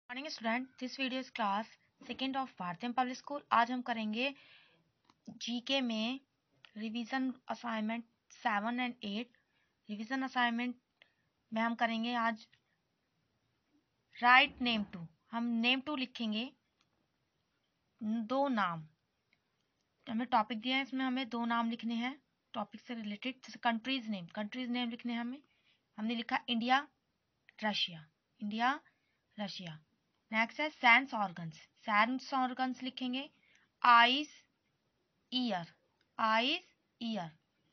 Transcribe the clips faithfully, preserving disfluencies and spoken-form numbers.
Morning student, this video is class second of Bharatiya public school. आज हम करेंगे GK में revision assignment seven and eight. Revision assignment में हम करेंगे आज राइट नेम टू। हम नेम टू लिखेंगे दो नाम। हमें टॉपिक दिया है, इसमें हमें दो नाम लिखने हैं टॉपिक से रिलेटेड। जैसे कंट्रीज नेम कंट्रीज नेम लिखने हैं हमें। हमने लिखा India, Russia, India, Russia. Next है सेंस ऑर्गन्स। सेंस ऑर्गन्स लिखेंगे eyes, ear, eyes, ear.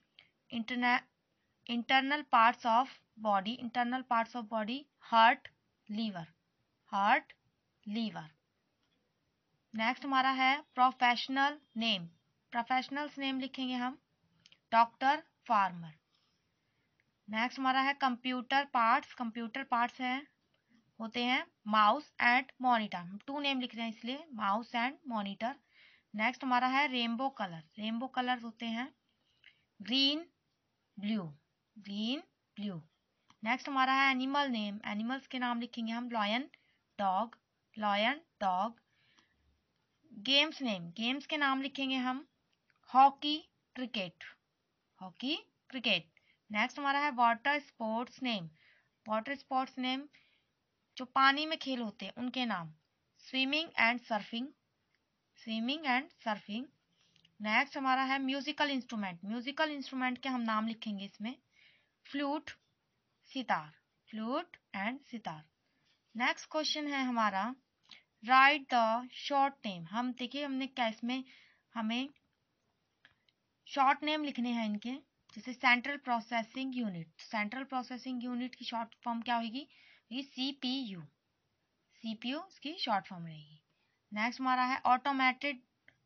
Internal parts of body, internal parts of body heart, liver, heart, liver. Next हमारा है प्रोफेशनल नेम। प्रोफेशनल्स नेम लिखेंगे हम डॉक्टर, फार्मर। नेक्स्ट हमारा है computer parts. Computer parts हैं होते हैं mouse and monitor. Two name लिख रहे हैं इसलिए माउस एंड मॉनिटर। नेक्स्ट हमारा है रेनबो कलर। रेनबो कलर होते हैं green, blue, green, blue. Next हमारा है एनिमल नेम। एनिमल्स के नाम लिखेंगे हम lion, dog, lion, dog. Games name, games के नाम लिखेंगे हम hockey, cricket, hockey, cricket. Next हमारा है water sports name. Water sports name जो पानी में खेल होते हैं उनके नाम swimming and surfing, swimming and surfing. Next हमारा है म्यूजिकल इंस्ट्रूमेंट। म्यूजिकल इंस्ट्रूमेंट के हम नाम लिखेंगे इसमें flute, sitar, flute and sitar. Next question है हमारा राइट द शॉर्ट नेम। हम देखिए हमने क्या इसमें हमें शॉर्ट नेम लिखने हैं इनके। जैसे central processing unit, central processing unit की शॉर्ट फॉर्म क्या होगी? ये सीपीयू, सीपीयू इसकी शॉर्ट फॉर्म रहेगी। नेक्स्ट हमारा है ऑटोमेटेड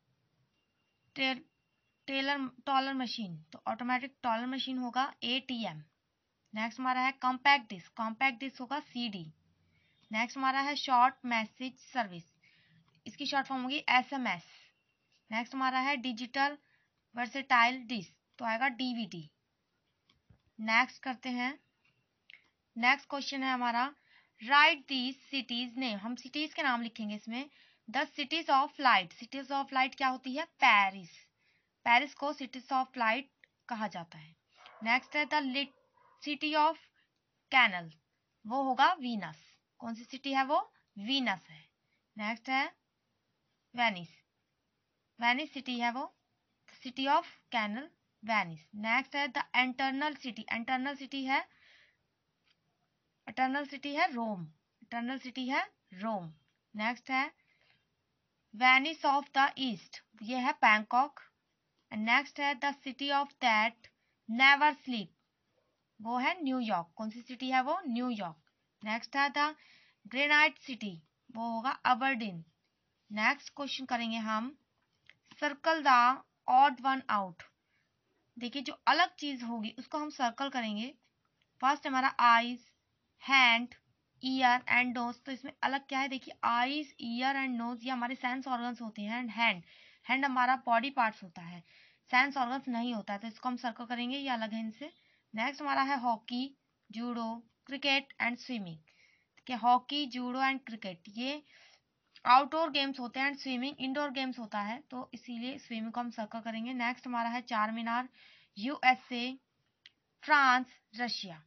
टेलर टॉलर मशीन, तो ऑटोमेटिक टॉलर मशीन होगा एटीएम। नेक्स्ट हमारा है कॉम्पैक्ट डिस्क, कॉम्पैक्ट डिस्क होगा सीडी। नेक्स्ट हमारा है शॉर्ट मैसेज सर्विस, इसकी शॉर्ट फॉर्म होगी एसएमएस। नेक्स्ट हमारा है डिजिटल वर्सेटाइल डिस्क, तो आएगा डीवीडी। नेक्स्ट करते हैं, नेक्स्ट क्वेश्चन है हमारा राइट दीज सिटीज नेम। हम सिटीज के नाम लिखेंगे इसमें the cities of light. Cities of light क्या होती है? पेरिस, पेरिस को सिटीज ऑफ लाइट कहा जाता है। नेक्स्ट है द सिटी ऑफ कैनल, वो होगा वीनस। कौन सी सिटी है वो? वीनस है। नेक्स्ट है वेनिस, वेनिस सिटी है वो, city of canal, Venice. Next है the eternal city, eternal city है इटर्नल सिटी है रोम, इटर्नल सिटी है रोम। नेक्स्ट है वेनिस ऑफ द ईस्ट, ये है बैंकॉक। नेक्स्ट है the city of that never sleep, वो है न्यूयॉर्क। कौन सी सिटी है वो? न्यूयॉर्क। नेक्स्ट है द ग्रेनाइट सिटी, वो होगा अबरडीन। नेक्स्ट क्वेश्चन करेंगे हम circle the odd one out. देखिए जो अलग चीज होगी उसको हम सर्कल करेंगे। फर्स्ट हमारा eyes, hand, ear and nose. तो इसमें अलग क्या है? देखिए आईज, ईयर एंड नोज ये हमारे सेंस ऑर्गन्स होते हैं। एंड हैंड, हैंड हमारा बॉडी पार्ट्स होता है, सेंस ऑर्गन्स नहीं होता है, तो इसको हम सर्कल करेंगे, ये अलग है इनसे। नेक्स्ट हमारा है hockey, judo, cricket and swimming. ठीक है, हॉकी, जूडो एंड क्रिकेट ये आउटडोर गेम्स होते हैं एंड स्विमिंग इंडोर गेम्स होता है, तो इसीलिए स्विमिंग को हम सर्कल करेंगे। नेक्स्ट हमारा है Charminar, USA, France, Russia.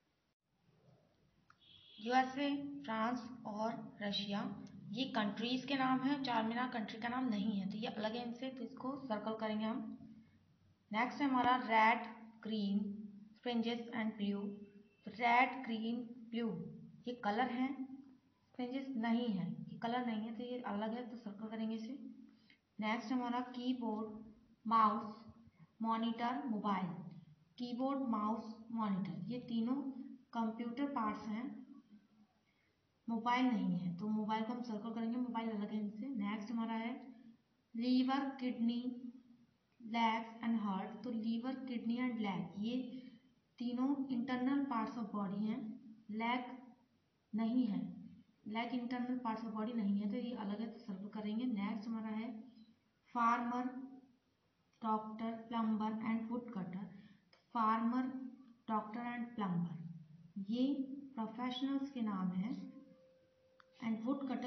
USA, France और रशिया ये कंट्रीज के नाम है। चार मीनार कंट्री का नाम नहीं है, तो ये अलग है इनसे, तो इसको सर्कल करेंगे हम। नेक्स्ट है हमारा red, green, fringes and blue. Red, green, blue ये कलर हैं, फ्रिंजेस नहीं है, ये कलर नहीं है, तो ये अलग है, तो सर्कल करेंगे इसे। नेक्स्ट हमारा keyboard, mouse, monitor, mobile. Keyboard, mouse, monitor ये तीनों कंप्यूटर पार्ट्स हैं, मोबाइल नहीं है, तो मोबाइल को हम सर्कल करेंगे, मोबाइल अलग है इनसे। नेक्स्ट हमारा है liver, kidney, legs and heart. तो लीवर, किडनी एंड लेग ये तीनों इंटरनल पार्ट्स ऑफ बॉडी हैं, लेग नहीं है, leg internal parts of body नहीं है, तो ये अलग है, तो सर्कल करेंगे। नेक्स्ट हमारा है farmer, doctor, plumber and wood cutter. Farmer, doctor and plumber ये प्रोफेशनल्स के नाम हैं एंड वुड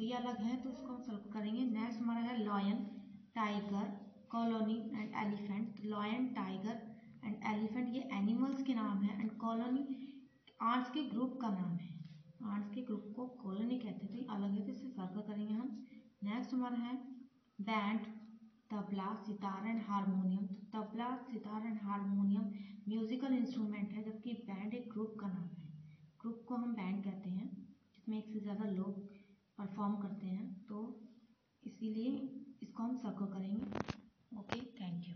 तो ये अलग है तो इसको हम सर्कल करेंगे। नेक्स्ट हमारा है lion, tiger, colony and elephant. Lion, tiger and elephant ये एनिमल्स के नाम है एंड कॉलोनी आर्ट्स के ग्रुप का नाम है। आर्ट्स के ग्रुप को कॉलोनी कहते थे, अलग है तो इसे सर्कल करेंगे हम। नेक्स्ट हमारा है band, tabla, sitar and harmonium. तो tabla, sitar and harmonium musical instrument है, जबकि बैंड एक ग्रुप का नाम है। ग्रुप को हम बैंड कहते हैं जिसमें एक से ज़्यादा लोग परफॉर्म करते हैं, तो इसीलिए इसको हम सर्कल करेंगे। Okay, thank you.